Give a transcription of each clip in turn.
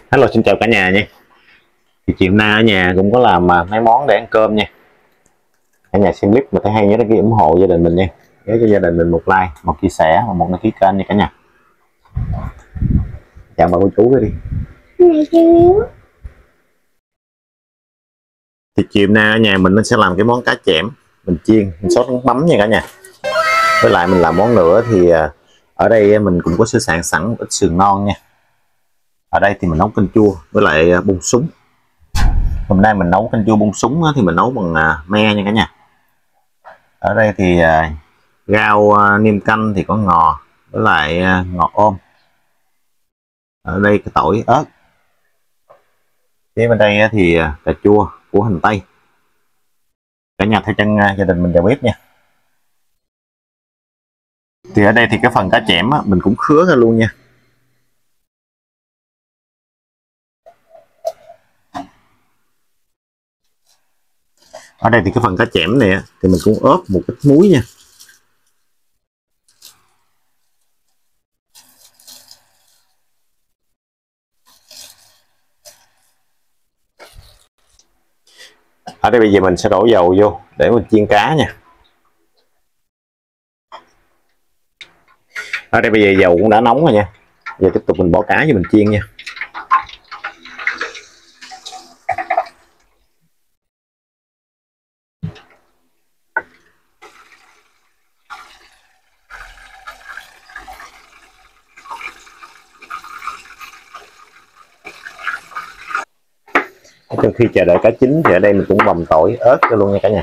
Hello, xin chào cả nhà nha. Thì chiều nay ở nhà cũng có làm mấy món để ăn cơm nha. Cả nhà xem clip mà thấy hay nhớ đăng ký ủng hộ gia đình mình nha. Nhớ cho gia đình mình một like, một chia sẻ và một đăng ký kênh nha cả nhà. Chào bà cô chú đi. Thì chiều nay ở nhà mình nó sẽ làm cái món cá chẽm mình chiên, mình sốt nước mắm nha cả nhà. Với lại mình làm món nữa thì ở đây mình cũng có sơ sạn sẵn ít sườn non nha. Ở đây thì mình nấu canh chua với lại bông súng. Hôm nay mình nấu canh chua bông súng thì mình nấu bằng me nha cả nhà. Ở đây thì rau niêm canh thì có ngò với lại ngò ôm. Ở đây cái tỏi ớt. Phía bên đây thì cà chua của hành tây. Cả nhà theo chân gia đình mình vào bếp nha. Thì ở đây thì cái phần cá chẽm mình cũng khứa ra luôn nha. Ở đây thì cái phần cá chẽm này thì mình cũng ốp một ít muối nha. Ở đây bây giờ mình sẽ đổ dầu vô để mình chiên cá nha. Ở đây bây giờ dầu cũng đã nóng rồi nha. Giờ tiếp tục mình bỏ cá vô mình chiên nha. Trong khi chờ đợi cá chín thì ở đây mình cũng bầm tỏi ớt cho luôn nha cả nhà.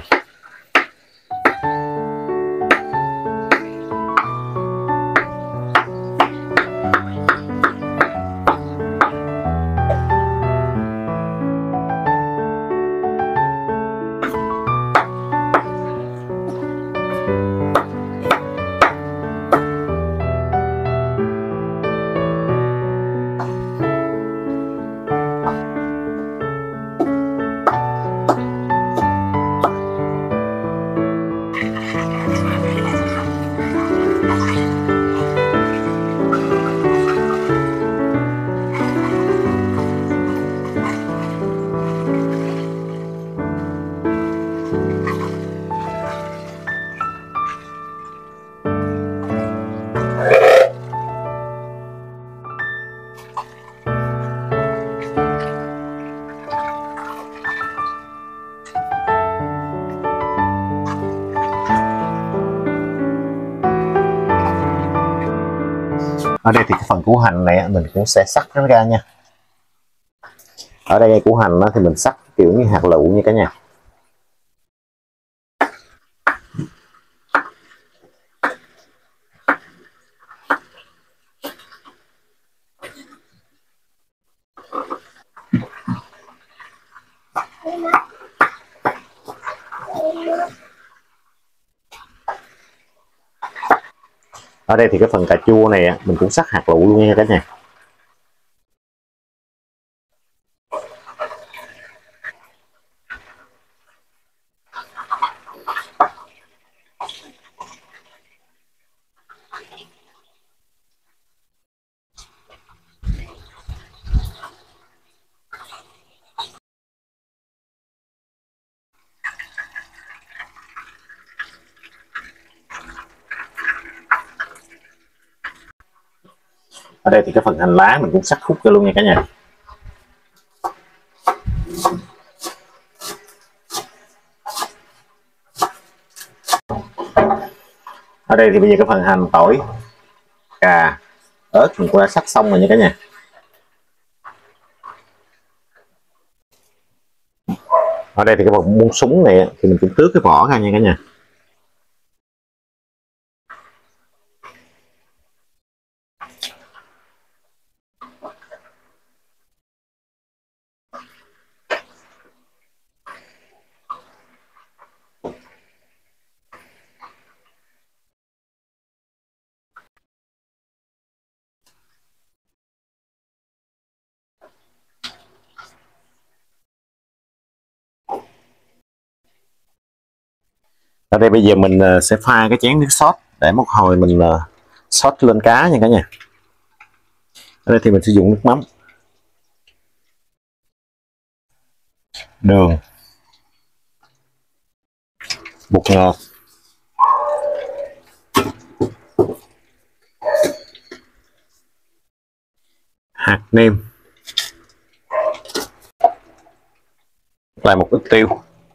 Ở đây thì cái phần củ hành này mình cũng sẽ sắc nó ra nha. Ở đây củ hành thì mình sắc kiểu như hạt lựu nha cả nhà. Ở đây thì cái phần cà chua này mình cũng sắc hạt lựu luôn nha cả nhà. Ở đây thì cái phần hành lá mình cũng sắc khúc cho luôn nha cả nhà. Ở đây thì bây giờ cái phần hành tỏi cà ớt mình cũng đã sắc xong rồi nha cả nhà. Ở đây thì cái phần muỗng súng này thì mình cũng tước cái vỏ ra nha cả nhà. Ở đây bây giờ mình sẽ pha cái chén nước sốt để một hồi mình sốt lên cá nha cả nhà. Ở đây thì mình sử dụng nước mắm. đường, bột ngọt, hạt nêm, lại một ít tiêu.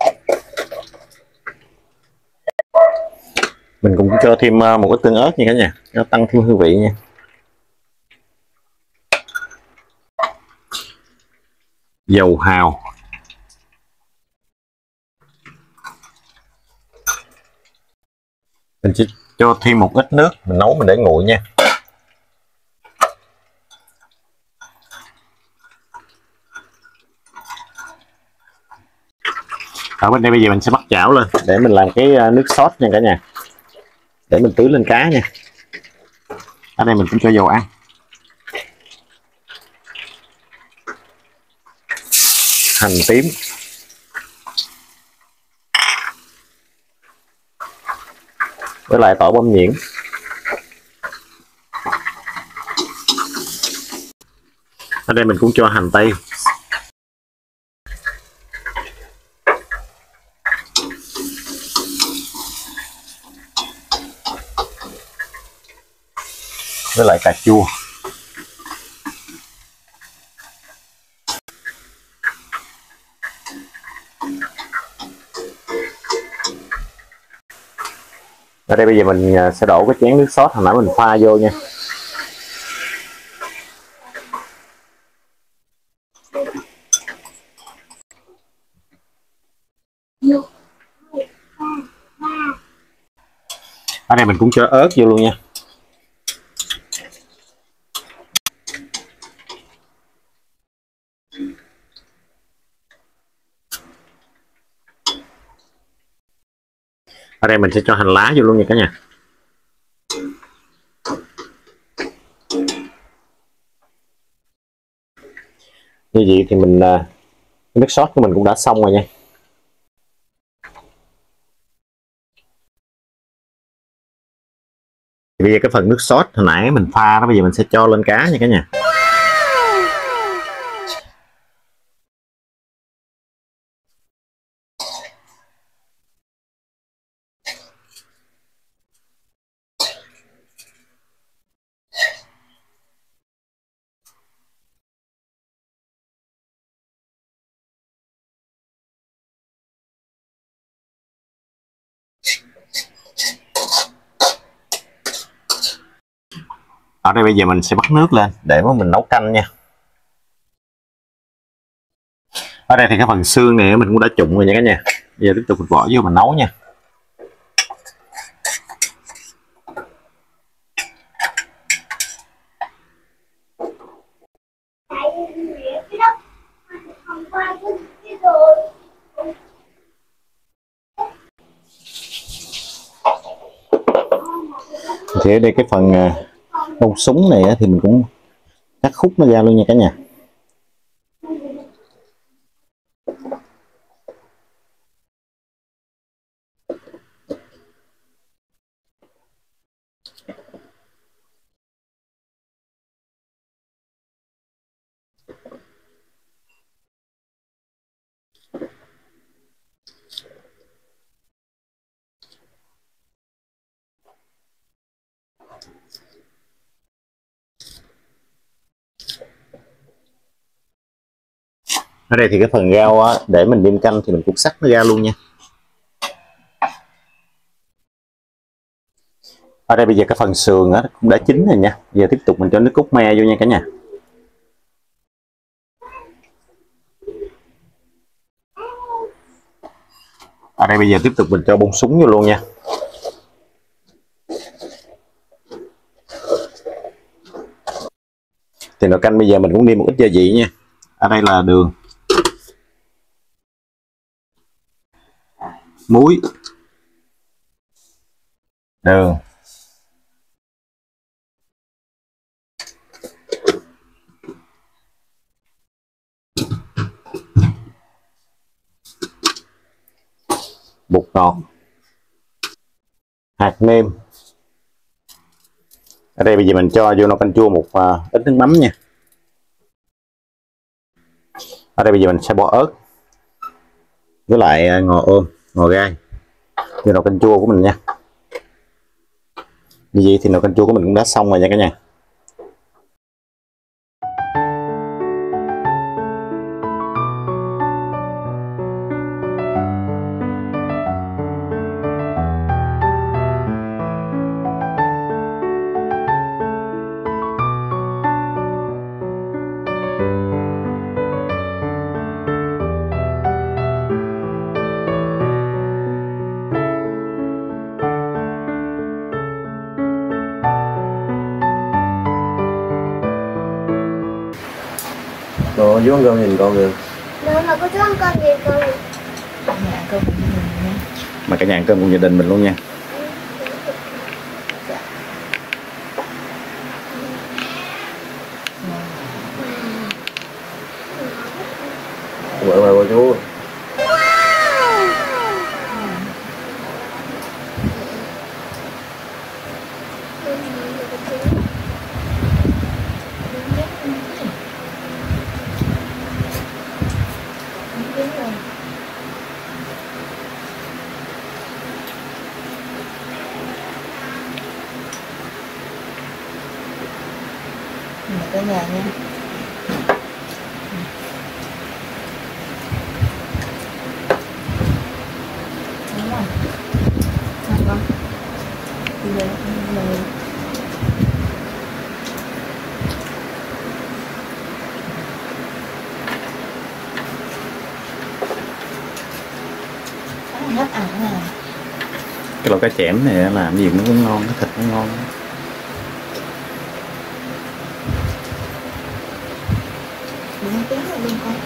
Mình cũng cho thêm một ít tương ớt nha cả nhà, nó tăng thêm hương vị nha. Dầu hào, mình chỉ cho thêm một ít nước, mình nấu mình để nguội nha. Ở bên đây bây giờ mình sẽ bắt chảo lên để mình làm cái nước sốt nha cả nhà, để mình tưới lên cá nha. Ở đây mình cũng cho dầu ăn, hành tím, với lại tỏi băm nhuyễn. Ở đây mình cũng cho hành tây, với lại cà chua. Ở đây bây giờ mình sẽ đổ cái chén nước sốt hồi nãy mình pha vô nha. Ở đây mình cũng cho ớt vô luôn nha. Ở đây mình sẽ cho hành lá vô luôn nha cả nhà. Như vậy thì mình nước sốt của mình cũng đã xong rồi nha. Thì bây giờ cái phần nước sốt hồi nãy mình pha đó, bây giờ mình sẽ cho lên cá nha cả nhà. Ở đây bây giờ mình sẽ bắt nước lên để mà mình nấu canh nha. Ở đây thì cái phần xương này mình cũng đã trụng rồi nha cả nhà. Bây giờ tiếp tục mình bỏ vô mình nấu nha. Thì ở đây cái phần bông súng này thì mình cũng cắt khúc nó ra luôn nha cả nhà. Ở đây thì cái phần rau á, để mình đem canh thì mình cũng sắc nó ra luôn nha. Ở đây bây giờ cái phần sườn á cũng đã chín rồi nha. Giờ tiếp tục mình cho nước cốt me vô nha cả nhà. Ở đây bây giờ tiếp tục mình cho bông súng vô luôn nha. Thì nồi canh bây giờ mình cũng nêm một ít gia vị nha. Ở đây là đường, muối, đường, bột ngọt, hạt nêm. Ở đây bây giờ mình cho vô nồi canh chua một ít nước mắm nha. Ở đây bây giờ mình sẽ bỏ ớt, với lại ngò ôm, ngò gai. Như nồi canh chua của mình nha. Như vậy thì nồi canh chua của mình cũng đã xong rồi nha cả nhà. Cô chú ăn cơm nhìn con kìa. Nếu mà cô chú ăn cơm gì con? Nhà cơm cùng gia đình nha. Mà cả nhà ăn cơm cùng gia đình mình luôn nha. Bữa mời cô chú. Cả nhà nha. Đúng rồi. Ngon không? Bây giờ mình hết ăn nè. Cái lẩu cá chẽm này làm gì nó cũng ngon, cái thịt nó ngon. Mình tiếng rồi luôn con.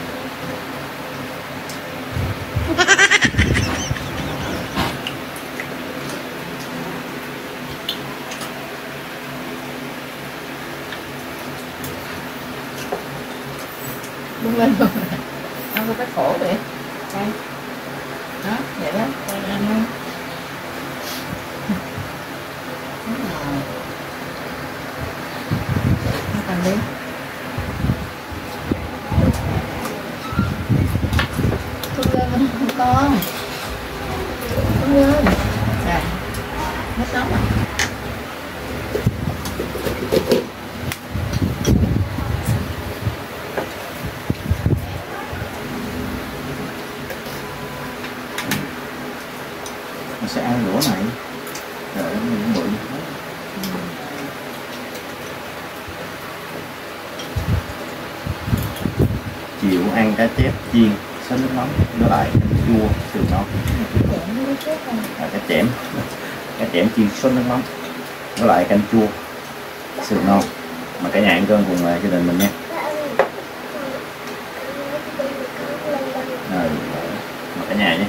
Bung lên luôn. Ăn có cái khổ vậy. Đây. Đó, vậy đó. Con ăn luôn. Đúng rồi. Nó cầm đi. Tung lên con. Tung lên. Rồi. Hết nóng rồi. Mình sẽ ăn đũa này. Rồi mình bự. Chiều ăn cá chép chiên sốt nước mắm với lại canh chua sườn non. Cá chẽm. Cá chẽm chiên sốt nước mắm với lại canh chua sườn non. Mà cả nhà ăn cơm cùng gia đình mình nha. Rồi, mà cả nhà nha.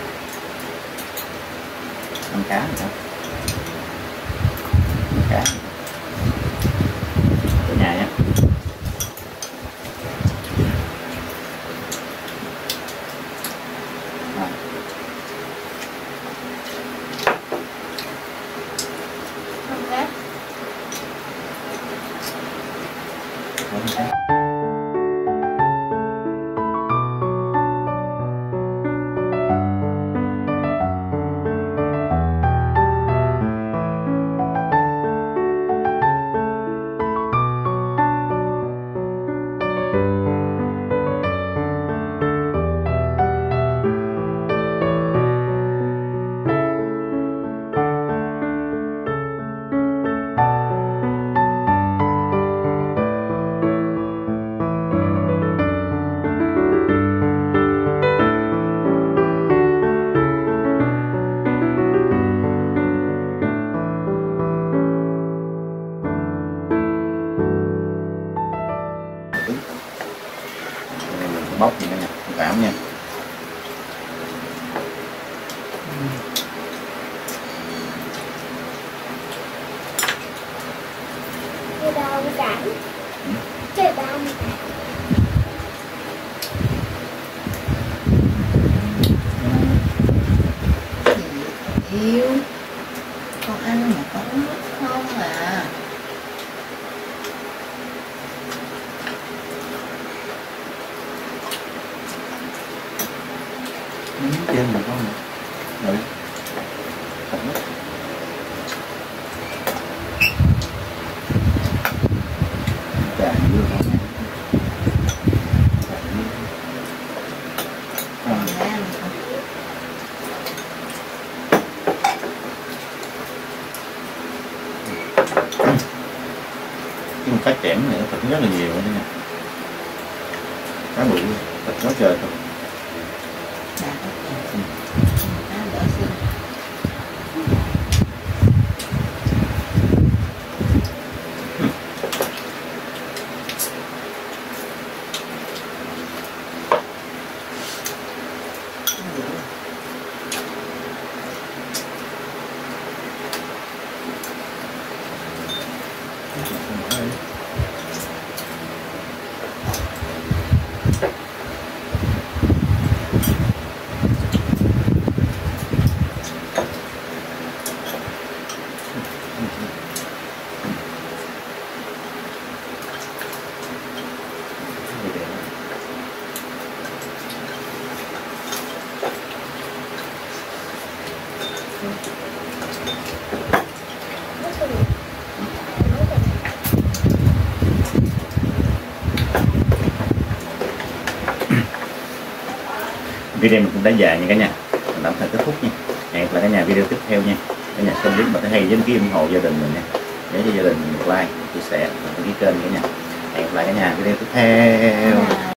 Ăn cá nữa. Ăn cá. Cả nhà nha. Okay. Bóc gì nữa nha, thông cảm nha. Chơi đâu cả. Chơi đâu cả. Yêu. Con ăn mà con uống nước không à. Trên được không? Rồi. Trà dưa không? Nhưng cá chẽm này nó thịt rất là nhiều nữa nha, cá bự thịt quá trời thôi. Video mình cũng đã dài nha cả nhà, mình đã phải kết thúc nha. Hẹn gặp lại cả nhà video tiếp theo nha. Cả nhà xem clip mà thấy hay nhấn ký ủng hộ gia đình mình nha, để cho gia đình mình một like, chia sẻ và đăng ký kênh cả nhà. Hẹn gặp lại cả nhà video tiếp theo.